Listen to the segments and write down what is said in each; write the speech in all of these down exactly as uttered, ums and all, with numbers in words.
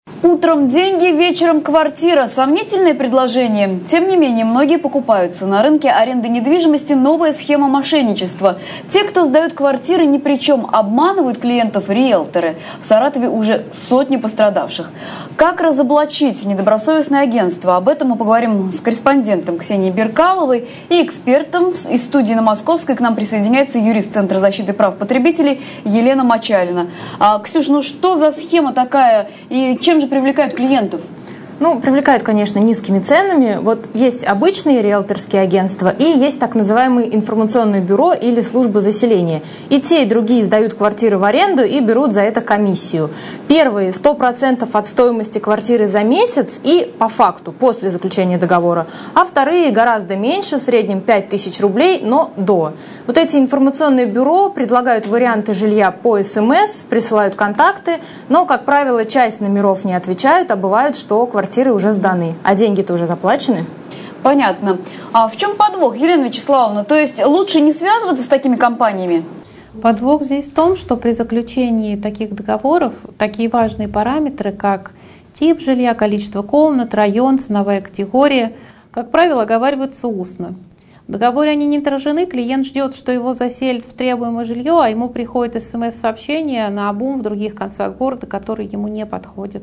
Утром деньги, вечером квартира. Сомнительное предложение. Тем не менее, многие покупаются. На рынке аренды недвижимости новая схема мошенничества. Те, кто сдают квартиры, ни при чем, обманывают клиентов риэлторы. В Саратове уже сотни пострадавших. Как разоблачить недобросовестное агентство? Об этом мы поговорим с корреспондентом Ксенией Беркаловой и экспертом из студии на Московской. К нам присоединяется юрист Центра защиты прав потребителей Елена Мочалина. А, Ксюш, ну что за схема такая и чем же привлекают клиентов? Ну, привлекают, конечно, низкими ценами. Вот есть обычные риэлторские агентства и есть так называемые информационные бюро или службы заселения. И те, и другие сдают квартиры в аренду и берут за это комиссию. Первые сто процентов от стоимости квартиры за месяц и по факту, после заключения договора. А вторые гораздо меньше, в среднем пять тысяч рублей, но до. Вот эти информационные бюро предлагают варианты жилья по СМС, присылают контакты, но, как правило, часть номеров не отвечают, а бывает, что квартира Квартиры уже сданы, а деньги-то уже заплачены. Понятно. А в чем подвох, Елена Вячеславовна? То есть лучше не связываться с такими компаниями? Подвох здесь в том, что при заключении таких договоров такие важные параметры, как тип жилья, количество комнат, район, ценовая категория, как правило, оговариваются устно. В договоре они не отражены, клиент ждет, что его заселят в требуемое жилье, а ему приходит смс-сообщение наобум в других концах города, которые ему не подходят.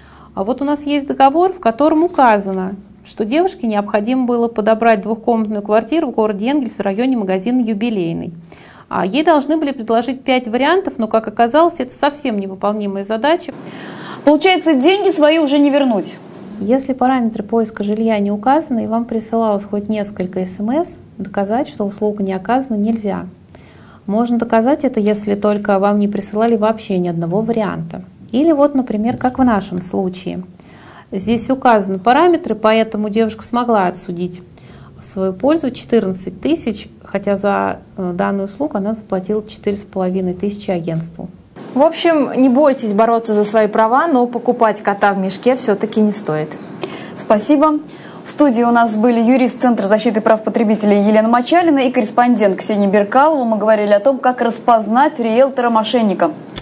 А вот у нас есть договор, в котором указано, что девушке необходимо было подобрать двухкомнатную квартиру в городе Энгельс в районе магазина «Юбилейный». А ей должны были предложить пять вариантов, но, как оказалось, это совсем невыполнимая задача. Получается, деньги свои уже не вернуть? Если параметры поиска жилья не указаны и вам присылалось хоть несколько смс, доказать, что услуга не оказана, нельзя. Можно доказать это, если только вам не присылали вообще ни одного варианта. Или вот, например, как в нашем случае. Здесь указаны параметры, поэтому девушка смогла отсудить в свою пользу четырнадцать тысяч, хотя за данную услугу она заплатила четыре с половиной тысячи агентству. В общем, не бойтесь бороться за свои права, но покупать кота в мешке все-таки не стоит. Спасибо. В студии у нас были юрист Центра защиты прав потребителей Елена Мочалина и корреспондент Ксения Беркалова. Мы говорили о том, как распознать риэлтора-мошенника.